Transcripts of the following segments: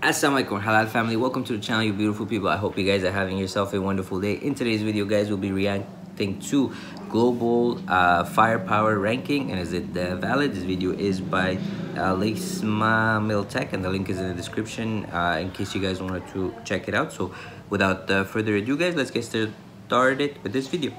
Assalamualaikum halal family, welcome to the channel, you beautiful people. I hope you guys are having yourself a wonderful day. In today's video guys, we'll be reacting to global firepower ranking, and is it valid? This video is by Leisma Miltech, and the link is in the description in case you guys wanted to check it out. So without further ado guys, let's get started with this video.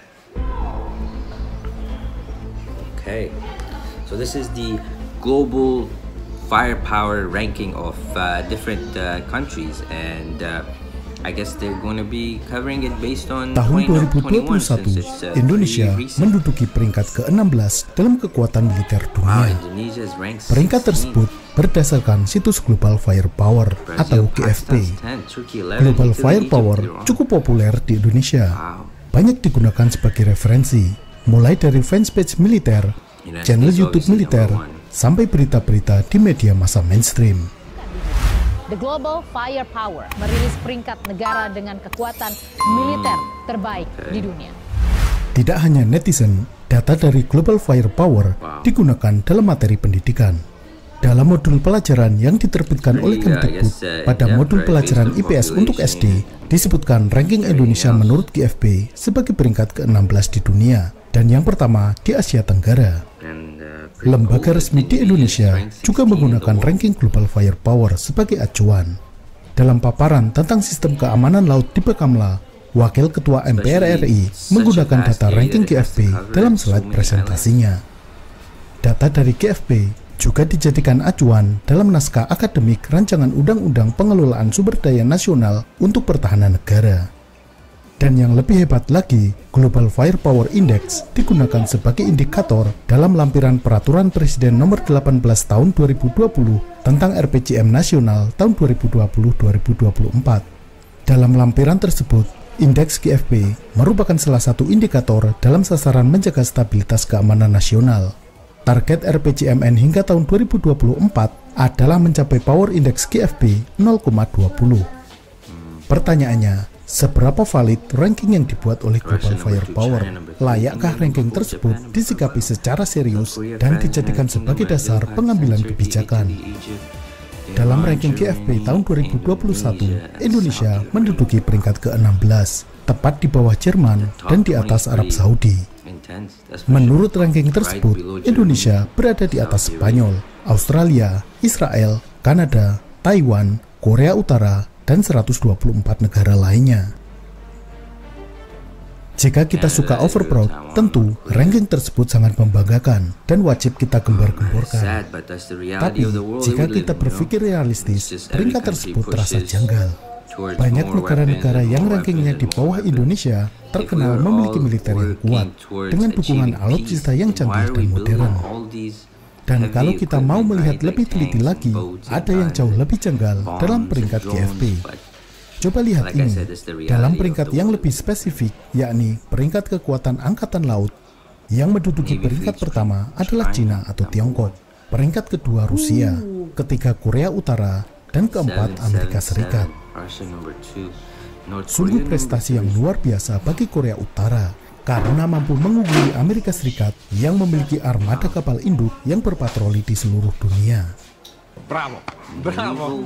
Okay, so this is the global firepower ranking of different countries, and I guess they're going to be covering it based on Tahun 2021, Indonesia menduduki peringkat ke-16 dalam kekuatan militer dunia. Peringkat tersebut berdasarkan situs Global Firepower atau GFP. Global Firepower cukup populer di Indonesia. Banyak digunakan sebagai referensi, mulai dari fanpage militer, channel YouTube militer, sampai berita-berita di media massa mainstream. The Global Firepower merilis peringkat negara dengan kekuatan militer terbaik di dunia. Tidak hanya netizen, data dari Global Firepower digunakan dalam materi pendidikan. Dalam modul pelajaran yang diterbitkan oleh Kemdikbud pada modul pelajaran IPS untuk SD, disebutkan ranking Indonesia menurut GFP sebagai peringkat ke-16 di dunia dan yang pertama di Asia Tenggara. Lembaga resmi di Indonesia juga menggunakan ranking Global Firepower sebagai acuan. Dalam paparan tentang sistem keamanan laut di Bakamla, Wakil Ketua MPR RI menggunakan data ranking GFP dalam slide presentasinya. Data dari GFP juga dijadikan acuan dalam naskah akademik Rancangan Undang-Undang Pengelolaan Sumber Daya Nasional untuk Pertahanan Negara. Dan yang lebih hebat lagi, Global Firepower Index digunakan sebagai indikator dalam lampiran Peraturan Presiden Nomor 18 Tahun 2020 tentang RPJM Nasional tahun 2020-2024. Dalam lampiran tersebut, indeks GFP merupakan salah satu indikator dalam sasaran menjaga stabilitas keamanan nasional. Target RPJMN hingga tahun 2024 adalah mencapai Power Index GFP 0,20. Pertanyaannya, seberapa valid ranking yang dibuat oleh Global Firepower? Layakkah ranking tersebut disikapi secara serius dan dijadikan sebagai dasar pengambilan kebijakan? Dalam ranking GFP tahun 2021, Indonesia menduduki peringkat ke-16, tepat di bawah Jerman dan di atas Arab Saudi. Menurut ranking tersebut, Indonesia berada di atas Spanyol, Australia, Israel, Kanada, Taiwan, Korea Utara, dan 124 negara lainnya. Jika kita suka overproud, tentu ranking tersebut sangat membanggakan dan wajib kita gembar-gemborkan. Tapi, jika kita berpikir realistis, peringkat tersebut terasa janggal. Banyak negara-negara yang rankingnya di bawah Indonesia terkenal memiliki militer yang kuat, dengan dukungan alutsista yang canggih dan modern. Dan kalau kita mau melihat lebih teliti lagi, ada yang jauh lebih janggal dalam peringkat GFP. Coba lihat ini, dalam peringkat yang lebih spesifik, yakni peringkat kekuatan angkatan laut, yang menduduki peringkat pertama adalah Cina atau Tiongkok, peringkat kedua Rusia, ketiga Korea Utara, dan keempat Amerika Serikat. Sungguh prestasi yang luar biasa bagi Korea Utara, karena mampu mengungguli Amerika Serikat yang memiliki armada kapal induk yang berpatroli di seluruh dunia. Bravo, bravo.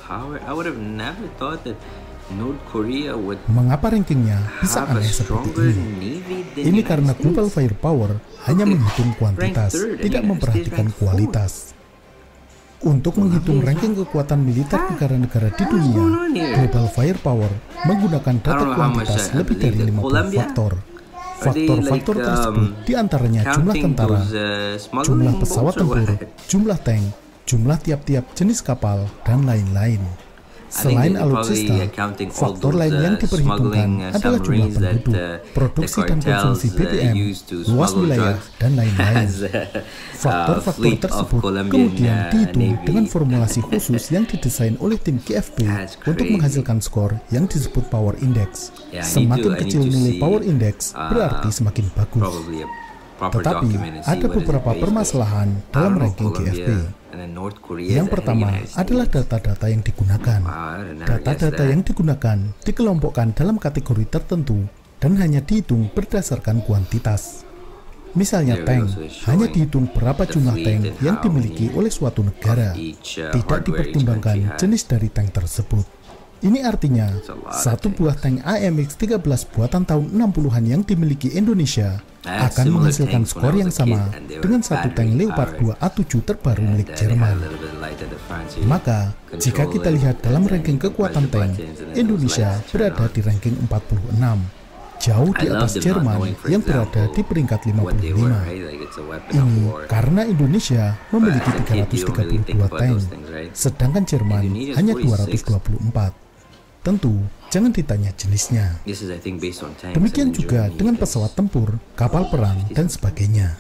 Mengapa rankingnya bisa aneh seperti ini? Ini karena Global Firepower hanya menghitung kuantitas, tidak memperhatikan kualitas. Untuk menghitung ranking kekuatan militer negara-negara di dunia, Global Firepower menggunakan data kuantitas lebih dari 50 faktor. Faktor-faktor tersebut diantaranya jumlah tentara, jumlah pesawat tempur, jumlah tank, jumlah tiap-tiap jenis kapal, dan lain-lain. Selain alutsista, faktor lain yang diperhitungkan adalah jumlah penduduk, produksi dan konsumsi BBM, luas wilayah, dan lain-lain. Faktor-faktor tersebut kemudian dihitung dengan formulasi khusus yang didesain oleh tim GFP untuk menghasilkan skor yang disebut Power Index. Semakin kecil nilai Power Index, berarti semakin bagus. Tetapi, ada beberapa permasalahan dalam ranking GFP. Yang pertama adalah data-data yang digunakan. Data-data yang digunakan dikelompokkan dalam kategori tertentu dan hanya dihitung berdasarkan kuantitas. Misalnya tank, hanya dihitung berapa jumlah tank yang dimiliki oleh suatu negara, tidak dipertimbangkan jenis dari tank tersebut. Ini artinya, satu buah tank AMX-13 buatan tahun 60-an yang dimiliki Indonesia akan menghasilkan skor yang sama dengan satu tank Leopard 2 A7 terbaru milik Jerman. Maka, jika kita lihat dalam ranking kekuatan tank, Indonesia berada di ranking 46. Jauh di atas Jerman yang berada di peringkat 55. Ini karena Indonesia memiliki 332 tank, sedangkan Jerman hanya 224. Tentu, jangan ditanya jenisnya. Demikian juga dengan pesawat tempur, kapal perang, dan sebagainya.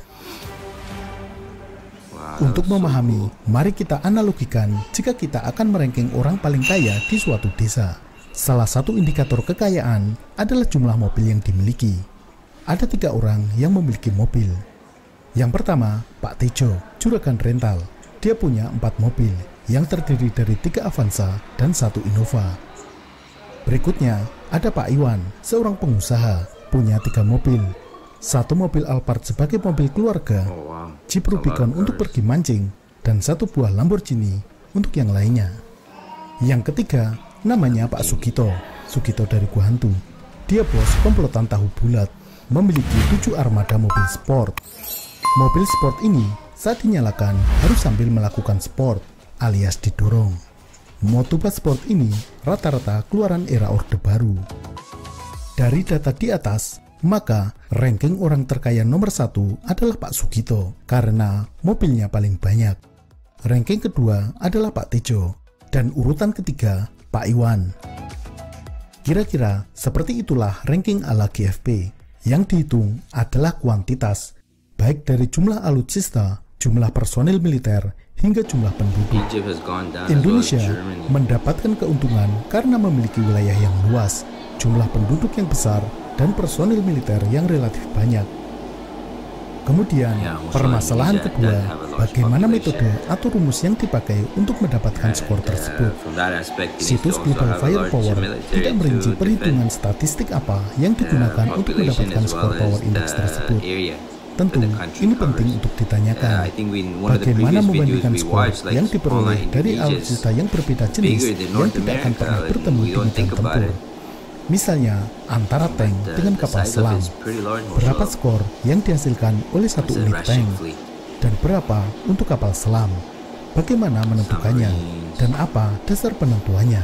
Untuk memahami, mari kita analogikan jika kita akan meranking orang paling kaya di suatu desa. Salah satu indikator kekayaan adalah jumlah mobil yang dimiliki. Ada 3 orang yang memiliki mobil. Yang pertama, Pak Tejo, juragan rental. Dia punya 4 mobil yang terdiri dari 3 Avanza dan 1 Innova. Berikutnya, ada Pak Iwan, seorang pengusaha, punya 3 mobil. 1 mobil Alphard sebagai mobil keluarga, Jeep Rubicon untuk pergi mancing, dan 1 buah Lamborghini untuk yang lainnya. Yang ketiga, namanya Pak Sugito dari Gua Hantu. Dia bos komplotan tahu bulat, memiliki 7 armada mobil sport. Mobil sport ini saat dinyalakan harus sambil melakukan sport, alias didorong. Motoba sport ini rata-rata keluaran era Orde Baru. Dari data di atas, maka ranking orang terkaya nomor 1 adalah Pak Sugito karena mobilnya paling banyak. Ranking kedua adalah Pak Tejo, dan urutan ketiga Pak Iwan. Kira-kira seperti itulah ranking ala GFP. Yang dihitung adalah kuantitas, baik dari jumlah alutsista, jumlah personil militer, hingga jumlah penduduk. Indonesia mendapatkan keuntungan karena memiliki wilayah yang luas, jumlah penduduk yang besar, dan personil militer yang relatif banyak. Kemudian, permasalahan kedua, bagaimana metode atau rumus yang dipakai untuk mendapatkan skor tersebut. Situs Global Firepower tidak merinci perhitungan statistik apa yang digunakan untuk mendapatkan skor power index tersebut. Tentu, ini penting untuk ditanyakan. Bagaimana membandingkan skor yang diperoleh dari alutsista yang berbeda jenis yang tidak akan pernah bertemu di medan tempur. Misalnya, antara tank dengan kapal selam, berapa skor yang dihasilkan oleh satu unit tank, dan berapa untuk kapal selam, bagaimana menentukannya, dan apa dasar penentuannya.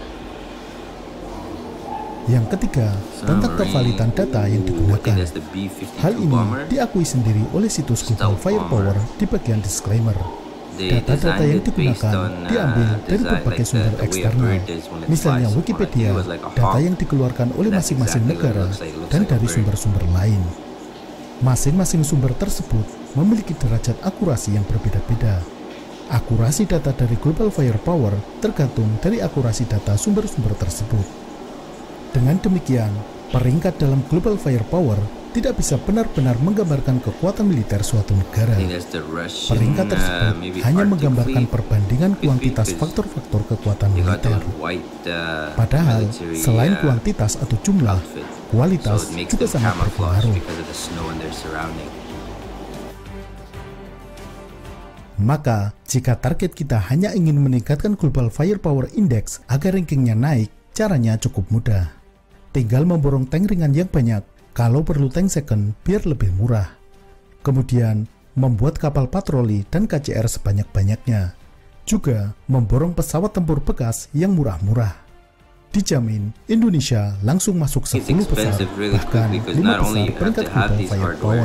Yang ketiga, tentang kevalidan data yang digunakan. Hal ini diakui sendiri oleh situs Global Firepower di bagian disclaimer. Data-data yang digunakan diambil dari berbagai sumber eksternal, misalnya Wikipedia, data yang dikeluarkan oleh masing-masing negara, dan dari sumber-sumber lain. Masing-masing sumber tersebut memiliki derajat akurasi yang berbeda-beda. Akurasi data dari Global Firepower tergantung dari akurasi data sumber-sumber tersebut. Dengan demikian, peringkat dalam Global Firepower tidak bisa benar-benar menggambarkan kekuatan militer suatu negara. Peringkat tersebut hanya menggambarkan perbandingan kuantitas faktor-faktor kekuatan militer. Padahal, selain kuantitas atau jumlah, kualitas juga sangat berpengaruh. Maka, jika target kita hanya ingin meningkatkan Global Firepower Index agar rankingnya naik, caranya cukup mudah. Tinggal memborong tank ringan yang banyak, kalau perlu tank second biar lebih murah. Kemudian, membuat kapal patroli dan KCR sebanyak-banyaknya. Juga memborong pesawat tempur bekas yang murah-murah. Dijamin, Indonesia langsung masuk 10 besar, bahkan 5 besar peringkat Global Firepower.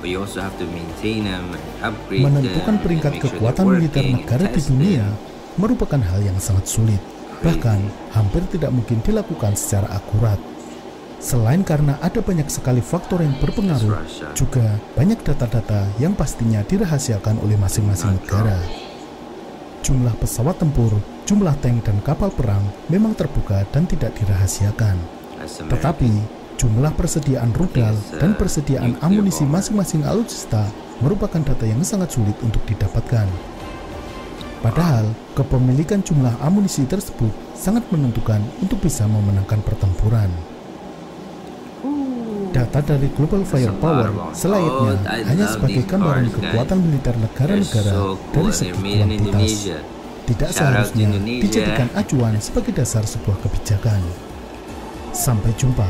Menentukan peringkat kekuatan militer negara di dunia merupakan hal yang sangat sulit, bahkan hampir tidak mungkin dilakukan secara akurat. Selain karena ada banyak sekali faktor yang berpengaruh, juga banyak data-data yang pastinya dirahasiakan oleh masing-masing negara. Jumlah pesawat tempur, jumlah tank dan kapal perang memang terbuka dan tidak dirahasiakan. Tetapi, jumlah persediaan rudal dan persediaan amunisi masing-masing alutsista merupakan data yang sangat sulit untuk didapatkan. Padahal, kepemilikan jumlah amunisi tersebut sangat menentukan untuk bisa memenangkan pertempuran. Data dari Global Firepower selayaknya hanya sebagai gambaran kekuatan militer negara-negara dari segi kuantitas. Tidak seharusnya dijadikan acuan sebagai dasar sebuah kebijakan. Sampai jumpa.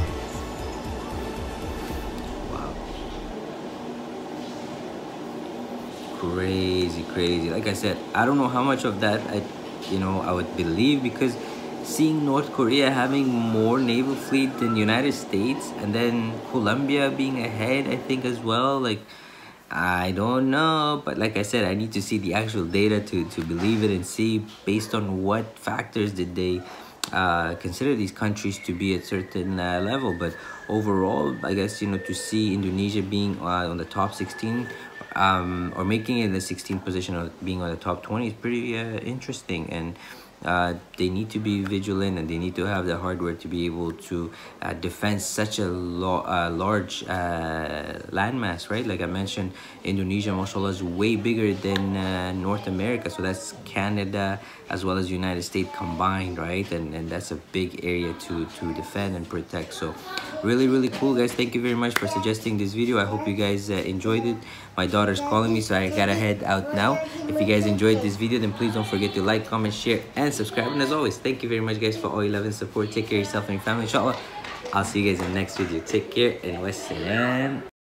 Crazy. Like I said, I don't know how much of that I would believe, because seeing North Korea having more naval fleet than the United States, and then Colombia being ahead, I think, as well. Like, I don't know, but like I said, I need to see the actual data to believe it and see based on what factors did they consider these countries to be at certain level. But overall, I guess, to see Indonesia being on the top 16 or making it in the 16th position or being on the top 20 is pretty interesting. And they need to be vigilant, and they need to have the hardware to be able to defend such a large landmass, right? Like I mentioned, Indonesia, mashallah, is way bigger than North America. So that's Canada as well as United States combined, right? And that's a big area to defend and protect. So really cool, guys. Thank you very much for suggesting this video. I hope you guys enjoyed it. My daughter's calling me, so I gotta head out now. If you guys enjoyed this video, then please don't forget to like, comment, share, and subscribe. And as always, thank you very much, guys, for all your love and support. Take care of yourself and your family, inshallah. I'll see you guys in the next video. Take care, and wassalam.